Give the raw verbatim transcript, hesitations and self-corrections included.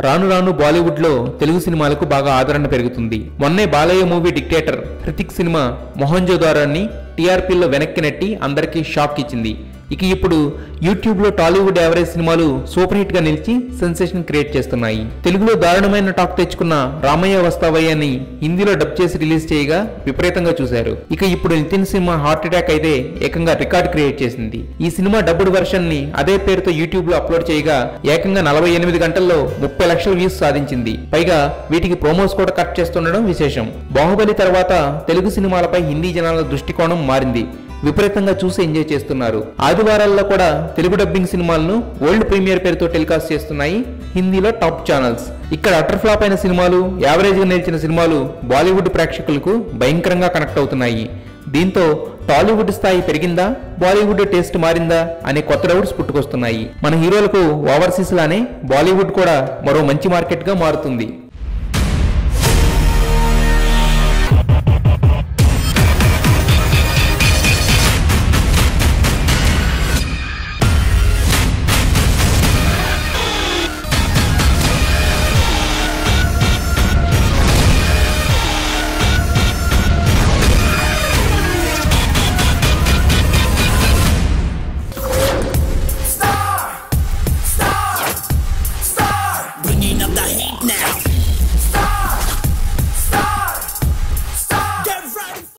రాను రాను బాలీవుడ్ లో తెలుగు సినిమాలకు బాగా ఆదరణ పెరుగుతుంది. మొన్నే బాలయ్య మూవీ డిక్టేటర్ హృతిక్ సినిమా మొహంజోదారోని టీఆర్పీలో వెనక్కి నెట్టి అందరికీ షాక్ ఇచ్చింది. ఇక ఇప్పుడు యూట్యూబ్ లో టాలీవుడ్ యావరేజ్ సినిమాలు సూపర్ హిట్ గా నిలిచి సెన్సేషన్ క్రియేట్ చేస్తున్నాయి. తెలుగులో దారుణమైన టాక్ తెచ్చుకున్న రామయ్య వస్తావయ్య అని హిందీలో డబ్ చేసి రిలీజ్ చేయగా విపరీతంగా చూశారు. ఇక ఇప్పుడు నితిన్ సినిమా హార్ట్ అటాక్ అయితే ఏకంగా రికార్డ్ క్రియేట్ చేసింది. ఈ సినిమా డబ్బుడ్ వర్షన్ ని అదే పేరుతో యూట్యూబ్ లో అప్లోడ్ చేయగా ఏకంగా నలభై ఎనిమిది గంటల్లో ముప్పై లక్షల వ్యూస్ సాధించింది. పైగా వీటికి ప్రోమోస్ కూడా కట్ చేస్తుండడం విశేషం. బాహుబలి తర్వాత తెలుగు సినిమాలపై హిందీ జనాల దృష్టికోణం మారింది. విపరీతంగా చూసి ఎంజాయ్ చేస్తున్నారు. ఆదివారాల్లో కూడా తెలుగు డబ్బింగ్ సినిమాలను వరల్డ్ ప్రీమియర్ పేరుతో టెలికాస్ట్ చేస్తున్నాయి హిందీలో టాప్ ఛానల్స్. ఇక్కడ అటర్ ఫ్లాప్ అయిన సినిమాలు, యావరేజ్ గా నిలిచిన సినిమాలు బాలీవుడ్ ప్రేక్షకులకు భయంకరంగా కనెక్ట్ అవుతున్నాయి. దీంతో టాలీవుడ్ స్థాయి పెరిగిందా, బాలీవుడ్ టేస్ట్ మారిందా అనే కొత్త డౌట్స్ పుట్టుకొస్తున్నాయి. మన హీరోలకు ఓవర్సీస్ లానే బాలీవుడ్ కూడా మరో మంచి మార్కెట్ గా మారుతుంది.